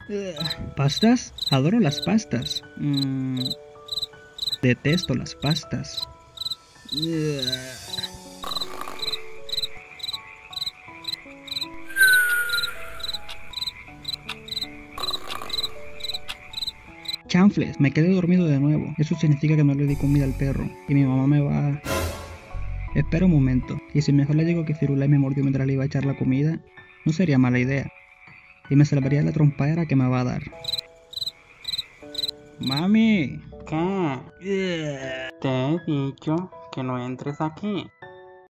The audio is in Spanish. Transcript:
¿Pastas? Adoro las pastas. Detesto las pastas. Chanfles, me quedé dormido de nuevo. Eso significa que no le di comida al perro. Y mi mamá me va... Espera un momento. ¿Y si mejor le digo que Firulais me mordió mientras le iba a echar la comida? No sería mala idea. Y me salvaría la trompadera que me va a dar. ¡Mami! ¿Qué? Te he dicho que no entres aquí.